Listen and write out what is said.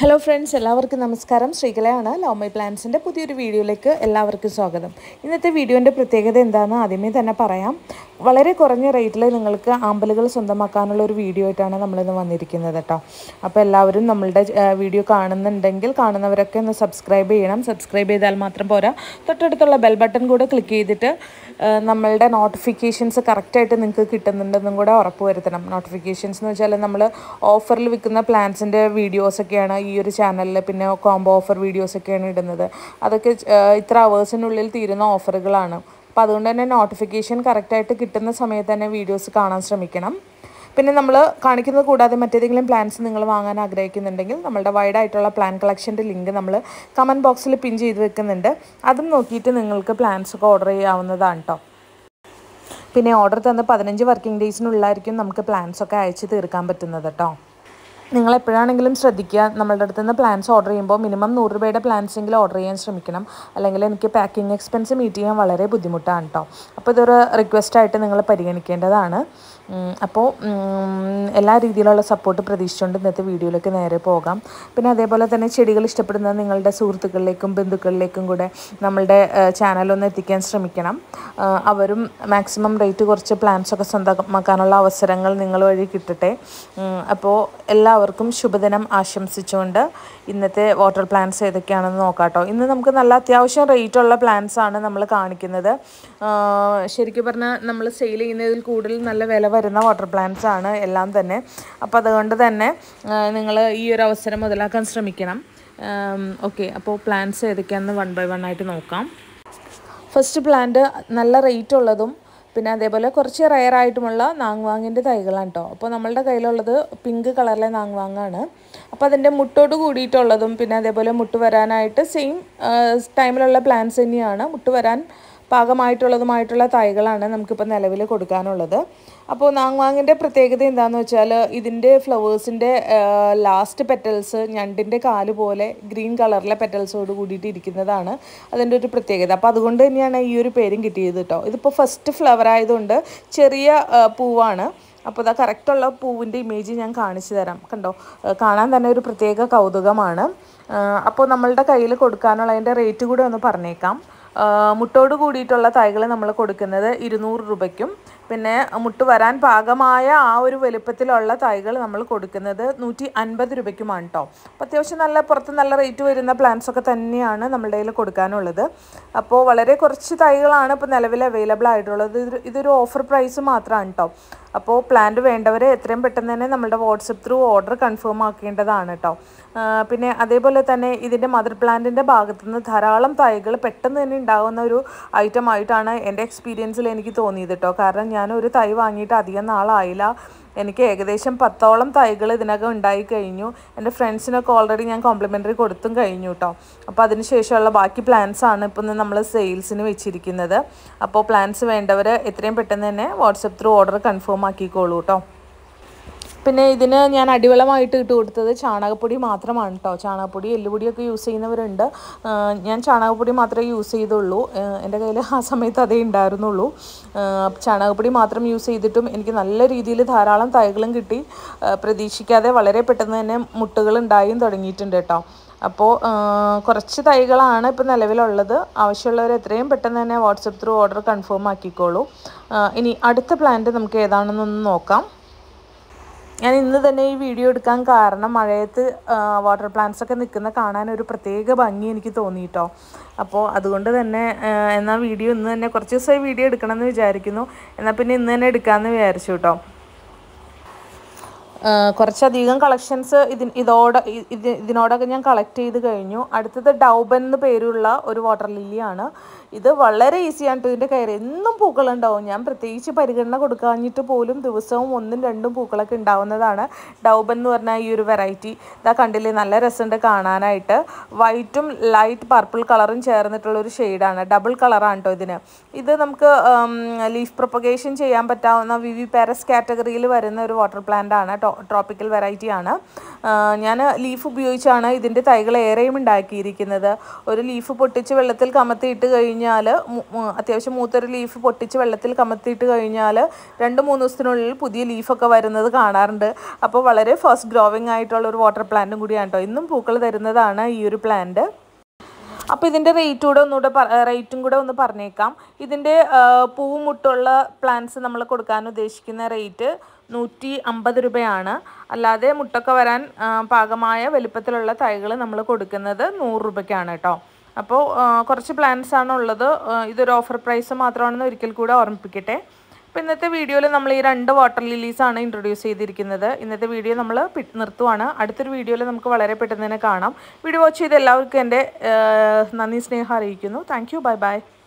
Hello friends, എല്ലാവർക്കും നമസ്കാരം. ശ്രീകലയാണ്. Love my പ്ലാൻസിൻ്റെ പുതിയൊരു വീഡിയോയിലേക്ക് എല്ലാവർക്കും സ്വാഗതം. ഇന്നത്തെ വീഡിയോൻ്റെ പ്രത്യേകത എന്താണെന്ന് ആദ്യമേ തന്നെ പറയാം. വളരെ കുറഞ്ഞ റേറ്റിൽ നിങ്ങൾക്ക് ആമ്പലുകൾ സ്വന്തമാക്കാനുള്ള ഒരു വീഡിയോ ആയിട്ടാണ് നമ്മളിന്ന് വന്നിരിക്കുന്നത് കേട്ടോ. അപ്പോൾ എല്ലാവരും നമ്മളുടെ വീഡിയോ കാണുന്നുണ്ടെങ്കിൽ കാണുന്നവരൊക്കെ ഒന്ന് സബ്സ്ക്രൈബ് ചെയ്യണം. സബ്സ്ക്രൈബ് ചെയ്താൽ മാത്രം പോരാ, തൊട്ടടുത്തുള്ള ബെൽ ബട്ടൺ കൂടെ ക്ലിക്ക് ചെയ്തിട്ട് നമ്മളുടെ നോട്ടിഫിക്കേഷൻസ് കറക്റ്റായിട്ട് നിങ്ങൾക്ക് കിട്ടുന്നുണ്ടെന്നും കൂടെ ഉറപ്പുവരുത്തണം. നോട്ടിഫിക്കേഷൻസ് എന്ന് വെച്ചാൽ നമ്മൾ ഓഫറിൽ വിൽക്കുന്ന പ്ലാൻസിൻ്റെ വീഡിയോസൊക്കെയാണ് ഈ ഒരു ചാനലിൽ, പിന്നെ കോംബോ ഓഫർ വീഡിയോസൊക്കെയാണ് ഇടുന്നത്. അതൊക്കെ ഇത്ര അവേഴ്സിനുള്ളിൽ തീരുന്ന ഓഫറുകളാണ്. അപ്പോൾ അതുകൊണ്ട് തന്നെ നോട്ടിഫിക്കേഷൻ കറക്റ്റായിട്ട് കിട്ടുന്ന സമയത്ത് തന്നെ വീഡിയോസ് കാണാൻ ശ്രമിക്കണം. പിന്നെ നമ്മൾ കാണിക്കുന്നത് കൂടാതെ മറ്റേതെങ്കിലും പ്ലാൻസ് നിങ്ങൾ വാങ്ങാൻ ആഗ്രഹിക്കുന്നുണ്ടെങ്കിൽ നമ്മളുടെ വൈഡായിട്ടുള്ള പ്ലാൻ കളക്ഷൻ്റെ ലിങ്ക് നമ്മൾ കമൻറ്റ് ബോക്സിൽ പിൻ ചെയ്ത് വെക്കുന്നുണ്ട്. അതും നോക്കിയിട്ട് നിങ്ങൾക്ക് പ്ലാൻസൊക്കെ ഓർഡർ ചെയ്യാവുന്നതാണ് കേട്ടോ. പിന്നെ ഓർഡർ തന്ന് 15 വർക്കിംഗ് ഡേയ്സിനുള്ളിലായിരിക്കും നമുക്ക് പ്ലാൻസൊക്കെ അയച്ച് തീർക്കാൻ പറ്റുന്നത് കേട്ടോ. നിങ്ങൾ എപ്പോഴാണെങ്കിലും ശ്രദ്ധിക്കുക, നമ്മളുടെ അടുത്ത് നിന്ന് പ്ലാൻസ് ഓർഡർ ചെയ്യുമ്പോൾ മിനിമം 100 രൂപയുടെ പ്ലാൻസ് എങ്കിലും ഓർഡർ ചെയ്യാൻ ശ്രമിക്കണം. അല്ലെങ്കിൽ എനിക്ക് പാക്കിംഗ് എക്സ്പെൻസ് മീറ്റ് ചെയ്യാൻ വളരെ ബുദ്ധിമുട്ടാണ് കേട്ടോ. അപ്പോൾ ഇതൊരു റിക്വസ്റ്റായിട്ട് നിങ്ങൾ പരിഗണിക്കേണ്ടതാണ്. അപ്പോൾ എല്ലാ രീതിയിലുള്ള സപ്പോർട്ട് പ്രതീക്ഷിച്ചുകൊണ്ട് ഇന്നത്തെ വീഡിയോയിലേക്ക് നേരെ പോകാം. പിന്നെ അതേപോലെ തന്നെ ചെടികൾ ഇഷ്ടപ്പെടുന്നത് നിങ്ങളുടെ സുഹൃത്തുക്കളിലേക്കും ബന്ധുക്കളിലേക്കും കൂടെ നമ്മളുടെ ചാനലൊന്ന് എത്തിക്കാൻ ശ്രമിക്കണം. അവരും മാക്സിമം റേറ്റ് കുറച്ച് പ്ലാൻസൊക്കെ സ്വന്തമാക്കാനുള്ള അവസരങ്ങൾ നിങ്ങൾ വഴി കിട്ടട്ടെ. അപ്പോൾ എല്ലാവർക്കും ശുഭദിനം ആശംസിച്ചുകൊണ്ട് ഇന്നത്തെ വാട്ടർ പ്ലാന്റ്സ് ഏതൊക്കെയാണെന്ന് നോക്കാം കേട്ടോ. ഇന്ന് നമുക്ക് നല്ല അത്യാവശ്യം റേറ്റുള്ള പ്ലാന്റ്സ് ആണ് നമ്മൾ കാണിക്കുന്നത്. ശരിക്കും പറഞ്ഞാൽ നമ്മൾ സെയിൽ ചെയ്യുന്നതിൽ കൂടുതൽ നല്ല വില വരുന്ന വാട്ടർ പ്ലാന്റ്സ് ആണ് എല്ലാം തന്നെ. അപ്പോൾ അതുകൊണ്ട് തന്നെ നിങ്ങൾ ഈ ഒരു അവസരം മുതലാക്കാൻ ശ്രമിക്കണം. ഓക്കെ, അപ്പോൾ പ്ലാന്റ്സ് ഏതൊക്കെയാണെന്ന് 1 by 1 ആയിട്ട് നോക്കാം. ഫസ്റ്റ് പ്ലാന്റ് നല്ല റേറ്റ് ഉള്ളതും പിന്നെ അതേപോലെ കുറച്ച് റയറായിട്ടുമുള്ള നാങ്വാങ്ങിൻ്റെ തൈകളാണ് കേട്ടോ. അപ്പോൾ നമ്മളുടെ കയ്യിലുള്ളത് പിങ്ക് കളറിലെ നാങ്വാങ്ങാണ്. അപ്പോൾ അതിൻ്റെ മുട്ടോട് കൂടിയിട്ടുള്ളതും പിന്നെ അതേപോലെ മുട്ട് വരാനായിട്ട് സെയിം ടൈമിലുള്ള പ്ലാന്റ്സ് തന്നെയാണ്. മുട്ട് വരാൻ പാകമായിട്ടുള്ളതുമായിട്ടുള്ള തൈകളാണ് നമുക്കിപ്പോൾ നിലവിൽ കൊടുക്കാനുള്ളത്. അപ്പോൾ നാങ്വാങ്ങിൻ്റെ പ്രത്യേകത എന്താണെന്ന് വെച്ചാൽ ഇതിൻ്റെ ഫ്ലവേഴ്സിൻ്റെ ലാസ്റ്റ് പെറ്റൽസ് ഞണ്ടിൻ്റെ കാല് പോലെ ഗ്രീൻ കളറിലെ പെറ്റൽസോട് കൂടിയിട്ട് ഇരിക്കുന്നതാണ് അതിൻ്റെ ഒരു പ്രത്യേകത. അപ്പോൾ അതുകൊണ്ട് തന്നെയാണ് ഈ ഒരു പേരും കിട്ടിയത് കേട്ടോ. ഇതിപ്പോൾ ഫസ്റ്റ് ഫ്ലവർ ആയതുകൊണ്ട് ചെറിയ പൂവാണ്. അപ്പോൾ ഇതാ കറക്റ്റുള്ള പൂവിൻ്റെ ഇമേജ് ഞാൻ കാണിച്ചു തരാം. കണ്ടോ, കാണാൻ തന്നെ ഒരു പ്രത്യേക കൗതുകമാണ്. അപ്പോൾ നമ്മളുടെ കയ്യിൽ കൊടുക്കാനുള്ളതിൻ്റെ റേറ്റ് കൂടെ ഒന്ന് പറഞ്ഞേക്കാം. മുട്ടോട് കൂടിയിട്ടുള്ള തൈകൾ നമ്മൾ കൊടുക്കുന്നത് 200 രൂപയ്ക്കും പിന്നെ മുട്ട് വരാൻ പാകമായ ആ ഒരു വലുപ്പത്തിലുള്ള തൈകൾ നമ്മൾ കൊടുക്കുന്നത് 150 രൂപയ്ക്കുമാണ് കേട്ടോ. അപ്പോൾ അത്യാവശ്യം നല്ല പുറത്ത് നല്ല റേറ്റ് വരുന്ന പ്ലാന്റ്സൊക്കെ തന്നെയാണ് നമ്മളുടെ കയ്യിൽ കൊടുക്കാനുള്ളത്. അപ്പോൾ വളരെ കുറച്ച് തൈകളാണ് ഇപ്പോൾ നിലവിൽ അവൈലബിൾ ആയിട്ടുള്ളത്. ഇതൊരു ഓഫർ പ്രൈസ് മാത്രമാണ് കേട്ടോ. അപ്പോൾ പ്ലാന്റ് വേണ്ടവർ എത്രയും പെട്ടെന്ന് തന്നെ നമ്മുടെ വാട്സപ്പ് ത്രൂ ഓർഡർ കൺഫേം ആക്കേണ്ടതാണ് കേട്ടോ. പിന്നെ അതേപോലെ തന്നെ ഇതിൻ്റെ മദർ പ്ലാന്റിൻ്റെ ഭാഗത്തുനിന്ന് ധാരാളം തൈകൾ പെട്ടെന്ന് തന്നെ ഉണ്ടാകുന്ന ഒരു ഐറ്റം ആയിട്ടാണ് എൻ്റെ എക്സ്പീരിയൻസിൽ എനിക്ക് തോന്നിയത് കേട്ടോ. കാരണം ഞാനൊരു തൈ വാങ്ങിയിട്ട് അധികം നാളായില്ല. എനിക്ക് ഏകദേശം 10ഓളം തൈകൾ ഇതിനകം ഉണ്ടായി കഴിഞ്ഞു. എൻ്റെ ഫ്രണ്ട്സിനൊക്കെ ഓൾറെഡി ഞാൻ കോംപ്ലിമെൻ്ററി കൊടുത്തും കഴിഞ്ഞു കേട്ടോ. അപ്പോൾ അതിന് ശേഷമുള്ള ബാക്കി പ്ലാൻസാണ് ഇപ്പം നമ്മൾ സെയിൽസിന് വെച്ചിരിക്കുന്നത്. അപ്പോൾ പ്ലാൻസ് വേണ്ടവർ എത്രയും പെട്ടെന്ന് തന്നെ വാട്സപ്പ് ത്രൂ ഓർഡർ കൺഫേം ആക്കിക്കോളൂ കേട്ടോ. പിന്നെ ഇതിന് ഞാൻ അടിവളമായിട്ട് ഇട്ട് കൊടുത്തത് ചാണകപ്പൊടി മാത്രമാണ് കേട്ടോ. ചാണകപ്പൊടി എല്ലുപൊടിയൊക്കെ യൂസ് ചെയ്യുന്നവരുണ്ട്. ഞാൻ ചാണകപ്പൊടി മാത്രമേ യൂസ് ചെയ്തുള്ളൂ. എൻ്റെ കയ്യിൽ ആ സമയത്ത് അതേ ഉണ്ടായിരുന്നുള്ളൂ. ചാണകപ്പൊടി മാത്രം യൂസ് ചെയ്തിട്ടും എനിക്ക് നല്ല രീതിയിൽ ധാരാളം തൈകളും കിട്ടി. പ്രതീക്ഷിക്കാതെ വളരെ പെട്ടെന്ന് തന്നെ മുട്ടുകൾ ഉണ്ടായും തുടങ്ങിയിട്ടുണ്ട് കേട്ടോ. അപ്പോൾ കുറച്ച് തൈകളാണ് ഇപ്പോൾ നിലവിലുള്ളത്. ആവശ്യമുള്ളവർ എത്രയും പെട്ടെന്ന് തന്നെ വാട്സപ്പ് ത്രൂ ഓർഡർ കൺഫേം ആക്കിക്കോളൂ. ഇനി അടുത്ത പ്ലാന്റ് നമുക്ക് ഏതാണെന്നൊന്ന് നോക്കാം. ഞാൻ ഇന്ന് തന്നെ ഈ വീഡിയോ എടുക്കാൻ കാരണം മഴയത്ത് വാട്ടർ പ്ലാന്റ്സൊക്കെ നിൽക്കുന്ന കാണാൻ ഒരു പ്രത്യേക ഭംഗി എനിക്ക് തോന്നിയിട്ടോ. അപ്പോൾ അതുകൊണ്ട് തന്നെ എന്നാൽ വീഡിയോ ഇന്ന് തന്നെ കുറച്ച് ദിവസമായി വീഡിയോ എടുക്കണമെന്ന് വിചാരിക്കുന്നു. എന്നാൽ പിന്നെ ഇന്ന് തന്നെ എടുക്കാമെന്ന് വിചാരിച്ചു കേട്ടോ. കുറച്ചധികം കളക്ഷൻസ് ഇതിനോടൊക്കെ ഞാൻ കളക്ട് ചെയ്ത് കഴിഞ്ഞു. അടുത്തത് ഡൗബൻ എന്ന് പേരുള്ള ഒരു വാട്ടർ ലില്ലിയാണ്. ഇത് വളരെ ഈസിയാണ് കേട്ടോ. ഇതിൻ്റെ കയറി എന്നും പൂക്കളുണ്ടാവും. ഞാൻ പ്രത്യേകിച്ച് പരിഗണന കൊടുക്കാഞ്ഞിട്ട് പോലും ദിവസവും 1ഉം 2ഉം പൂക്കളൊക്കെ ഉണ്ടാവുന്നതാണ് ഡൗബൻ എന്ന് പറഞ്ഞാൽ ഈ ഒരു വെറൈറ്റി. ഇതാ കണ്ടില്ലേ, നല്ല രസമുണ്ട് കാണാനായിട്ട്. വൈറ്റും ലൈറ്റ് പർപ്പിൾ കളറും ചേർന്നിട്ടുള്ളൊരു ഷെയ്ഡാണ്. ഡബിൾ കളറാണ് കേട്ടോ ഇതിന്. ഇത് നമുക്ക് ലീഫ് പ്രൊപ്പഗേഷൻ ചെയ്യാൻ പറ്റാവുന്ന വിവിപാരസ് കാറ്റഗറിയിൽ വരുന്ന ഒരു വാട്ടർ പ്ലാന്റ് ആണ് കേട്ടോ. ട്രോപ്പിക്കൽ വെറൈറ്റിയാണ്. ഞാൻ ലീഫ് ഉപയോഗിച്ചാണ് ഇതിൻ്റെ തൈകൾ ഏറെയും ഉണ്ടാക്കിയിരിക്കുന്നത്. ഒരു ലീഫ് പൊട്ടിച്ച് വെള്ളത്തിൽ കമത്തിയിട്ട് കഴിഞ്ഞാൽ, അത്യാവശ്യം മൂത്തൊരു ലീഫ് പൊട്ടിച്ച് വെള്ളത്തിൽ കമത്തിയിട്ട് കഴിഞ്ഞാൽ 2-3 ദിവസത്തിനുള്ളിൽ പുതിയ ലീഫൊക്കെ വരുന്നത് കാണാറുണ്ട്. അപ്പോൾ വളരെ ഫാസ്റ്റ് ഗ്രോവിങ് ആയിട്ടുള്ള ഒരു വാട്ടർ പ്ലാന്റും കൂടിയാണ് കേട്ടോ. ഇന്നും പൂക്കൾ തരുന്നതാണ് ഈ ഒരു പ്ലാന്റ്. അപ്പോൾ ഇതിൻ്റെ റേറ്റും കൂടെ ഒന്ന് പറഞ്ഞേക്കാം. ഇതിൻ്റെ പൂവും മുട്ടുള്ള പ്ലാന്റ്സ് നമ്മൾ കൊടുക്കാൻ ഉദ്ദേശിക്കുന്ന റേറ്റ് 150 രൂപയാണ്. അല്ലാതെ മുട്ടൊക്കെ വരാൻ പാകമായ വലിപ്പത്തിലുള്ള തൈകൾ നമ്മൾ കൊടുക്കുന്നത് 100 രൂപയ്ക്കാണ് കേട്ടോ. അപ്പോൾ കുറച്ച് പ്ലാന്റ്സ് ആണ് ഉള്ളത്. ഇതൊരു ഓഫർ പ്രൈസ് മാത്രമാണെന്ന് ഒരിക്കൽ കൂടെ ഓർമ്മിപ്പിക്കട്ടെ. അപ്പോൾ ഇന്നത്തെ വീഡിയോയിൽ നമ്മൾ ഈ 2 വാട്ടർ ലില്ലീസാണ് ഇൻട്രൊഡ്യൂസ് ചെയ്തിരിക്കുന്നത്. ഇന്നത്തെ വീഡിയോ നമ്മൾ നിർത്തുവാണ്. അടുത്തൊരു വീഡിയോയിൽ നമുക്ക് വളരെ പെട്ടെന്ന് തന്നെ കാണാം. വീഡിയോ വാച്ച് ചെയ്ത് എല്ലാവർക്കും എൻ്റെ നന്ദി സ്നേഹം അറിയിക്കുന്നു. Thank you. Bye by.